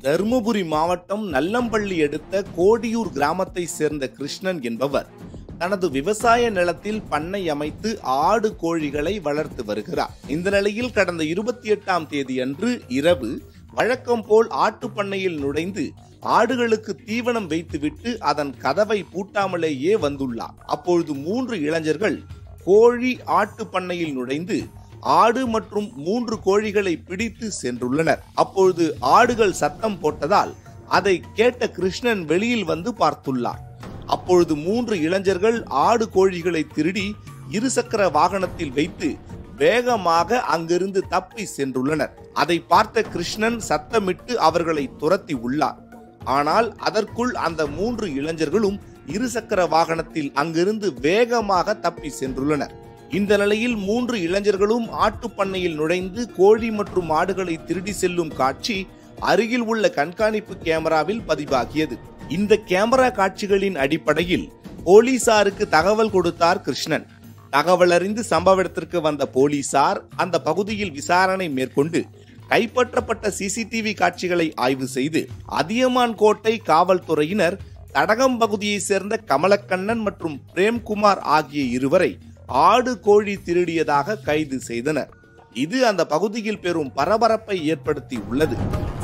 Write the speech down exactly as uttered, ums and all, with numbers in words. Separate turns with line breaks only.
தர்மபுரி மாவட்டம் நல்லம்பள்ளி அடுத்த கோடியூர் கிராமத்தை சேர்ந்த கிருஷ்ணன் என்பவர் தனது விவசாய நிலத்தில் பண்ணை அமைத்து ஆடு கோழிகளை வளர்த்து வருகிறார். இந்த நிலையில் கடந்த இருபத்தி எட்டாம் தேதி அன்று இரவு வழக்கம் போல் ஆட்டு பண்ணையில் நுழைந்து ஆடுகளுக்கு தீவனம் வைத்துவிட்டு அதன் கதவை பூட்டாமலேயே வந்துள்ளார். அப்பொழுது மூன்று இளைஞர்கள் கோழி ஆட்டு பண்ணையில் நுழைந்து ஆடு மற்றும் மூன்று கோழிகளை பிடித்து சென்றுள்ளனர். அப்பொழுது ஆடுகள் சத்தம் போட்டதால் அதை கேட்ட கிருஷ்ணன் வெளியில் வந்து பார்த்துள்ளார். அப்பொழுது மூன்று இளைஞர்கள் ஆடு கோழிகளை திருடி இருசக்கர வாகனத்தில் வைத்து வேகமாக அங்கிருந்து தப்பி சென்றுள்ளனர். அதை பார்த்த கிருஷ்ணன் சத்தமிட்டு அவர்களை துரத்தி உள்ளார். ஆனால் அதற்குள் அந்த மூன்று இளைஞர்களும் இருசக்கர வாகனத்தில் அங்கிருந்து வேகமாக தப்பி சென்றுள்ளனர். இந்த நிலையில் மூன்று இளைஞர்களும் ஆட்டு பண்ணையில் நுழைந்து கோழி மற்றும் ஆடுகளை திருடி செல்லும் காட்சி அருகில் உள்ள கண்காணிப்பு கேமராவில் பதிவாகியது. இந்த கேமரா காட்சிகளின் அடிப்படையில் போலீசாருக்கு தகவல் கொடுத்தார் கிருஷ்ணன். தகவல் அறிந்து சம்பவ இடத்திற்கு வந்த போலீசார் அந்த பகுதியில் விசாரணை மேற்கொண்டு கைப்பற்றப்பட்ட சிசிடிவி காட்சிகளை ஆய்வு செய்து அதியமான் கோட்டை காவல்துறையினர் தடகம் பகுதியை சேர்ந்த கமலக்கண்ணன் மற்றும் பிரேம்குமார் ஆகிய இருவரை ஆடு கோழி திருடியதாக கைது செய்தனர். இது அந்த பகுதியில் பெரும் பரபரப்பை ஏற்படுத்தி உள்ளது.